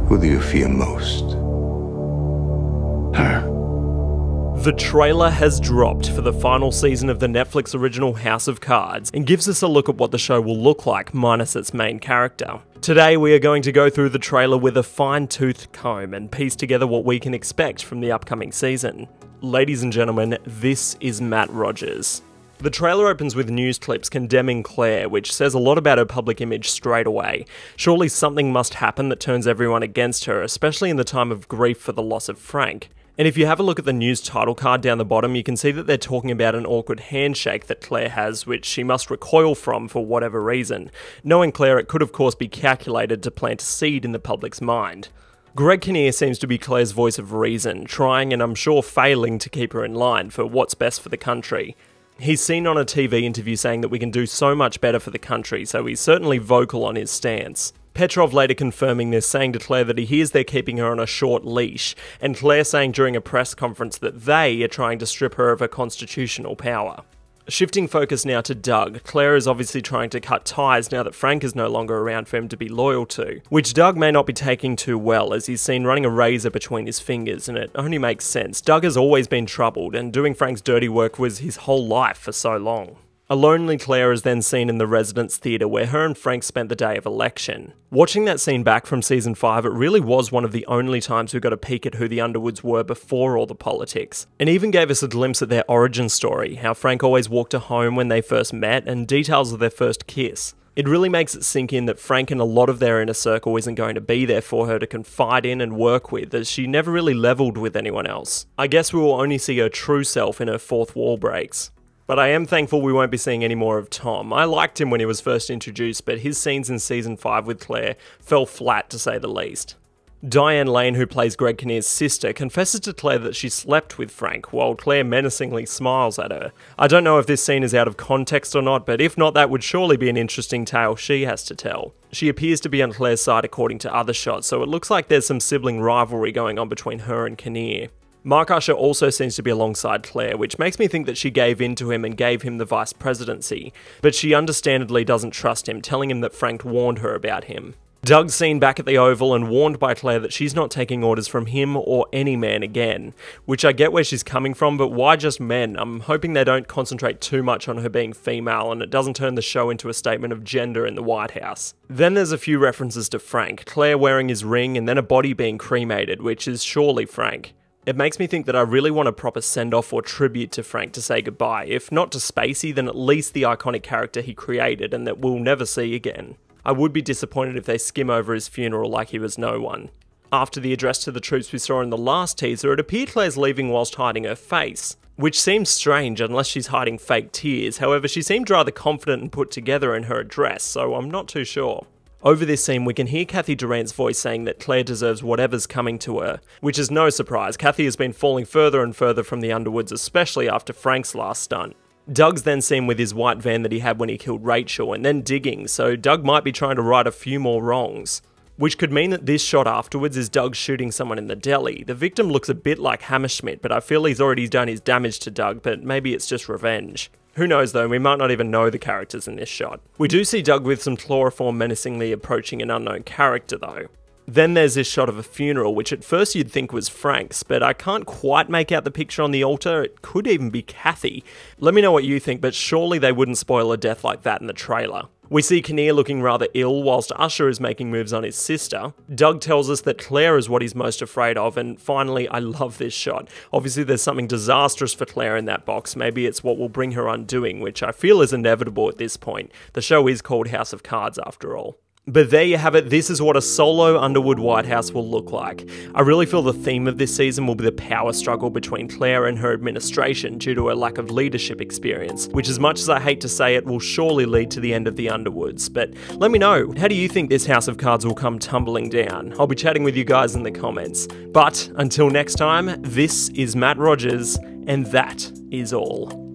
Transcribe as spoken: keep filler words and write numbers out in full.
Who do you fear most? Her. The trailer has dropped for the final season of the Netflix original House of Cards and gives us a look at what the show will look like minus its main character. Today we are going to go through the trailer with a fine-toothed comb and piece together what we can expect from the upcoming season. Ladies and gentlemen, this is Matt Rogers. The trailer opens with news clips condemning Claire, which says a lot about her public image straight away. Surely something must happen that turns everyone against her, especially in the time of grief for the loss of Frank. And if you have a look at the news title card down the bottom, you can see that they're talking about an awkward handshake that Claire has, which she must recoil from for whatever reason. Knowing Claire, it could of course be calculated to plant a seed in the public's mind. Greg Kinnear seems to be Claire's voice of reason, trying and I'm sure failing to keep her in line for what's best for the country. He's seen on a T V interview saying that we can do so much better for the country, so he's certainly vocal on his stance. Petrov later confirming this, saying to Claire that he hears they're keeping her on a short leash, and Claire saying during a press conference that they are trying to strip her of her constitutional power. Shifting focus now to Doug, Claire is obviously trying to cut ties now that Frank is no longer around for him to be loyal to, which Doug may not be taking too well as he's seen running a razor between his fingers, and it only makes sense. Doug has always been troubled, and doing Frank's dirty work was his whole life for so long. A lonely Claire is then seen in the Residence Theatre where her and Frank spent the day of election. Watching that scene back from season five, it really was one of the only times we got a peek at who the Underwoods were before all the politics. And even gave us a glimpse at their origin story, how Frank always walked her home when they first met, and details of their first kiss. It really makes it sink in that Frank and a lot of their inner circle isn't going to be there for her to confide in and work with, as she never really leveled with anyone else. I guess we will only see her true self in her fourth wall breaks. But I am thankful we won't be seeing any more of Tom. I liked him when he was first introduced, but his scenes in season five with Claire fell flat to say the least. Diane Lane, who plays Greg Kinnear's sister, confesses to Claire that she slept with Frank, while Claire menacingly smiles at her. I don't know if this scene is out of context or not, but if not, that would surely be an interesting tale she has to tell. She appears to be on Claire's side according to other shots, so it looks like there's some sibling rivalry going on between her and Kinnear. Mark Usher also seems to be alongside Claire, which makes me think that she gave in to him and gave him the vice presidency, but she understandably doesn't trust him, telling him that Frank warned her about him. Doug's seen back at the Oval and warned by Claire that she's not taking orders from him or any man again, which I get where she's coming from, but why just men? I'm hoping they don't concentrate too much on her being female and it doesn't turn the show into a statement of gender in the White House. Then there's a few references to Frank, Claire wearing his ring and then a body being cremated, which is surely Frank. It makes me think that I really want a proper send-off or tribute to Frank to say goodbye, if not to Spacey, then at least the iconic character he created and that we'll never see again. I would be disappointed if they skim over his funeral like he was no one. After the address to the troops we saw in the last teaser, it appeared Claire's leaving whilst hiding her face, which seems strange unless she's hiding fake tears. However, she seemed rather confident and put together in her address, so I'm not too sure. Over this scene, we can hear Kathy Durant's voice saying that Claire deserves whatever's coming to her, which is no surprise. Kathy has been falling further and further from the Underwoods, especially after Frank's last stunt. Doug's then seen with his white van that he had when he killed Rachel, and then digging, so Doug might be trying to right a few more wrongs. Which could mean that this shot afterwards is Doug shooting someone in the deli. The victim looks a bit like Hammerschmidt, but I feel he's already done his damage to Doug, but maybe it's just revenge. Who knows though, we might not even know the characters in this shot. We do see Doug with some chloroform menacingly approaching an unknown character though. Then there's this shot of a funeral, which at first you'd think was Frank's, but I can't quite make out the picture on the altar. It could even be Kathy. Let me know what you think, but surely they wouldn't spoil a death like that in the trailer. We see Kinnear looking rather ill whilst Usher is making moves on his sister. Doug tells us that Claire is what he's most afraid of, and finally, I love this shot. Obviously there's something disastrous for Claire in that box. Maybe it's what will bring her undoing, which I feel is inevitable at this point. The show is called House of Cards after all. But there you have it, this is what a solo Underwood White House will look like. I really feel the theme of this season will be the power struggle between Claire and her administration due to her lack of leadership experience, which as much as I hate to say it, will surely lead to the end of the Underwoods. But let me know, how do you think this House of Cards will come tumbling down? I'll be chatting with you guys in the comments. But until next time, this is Matt Rogers, and that is all.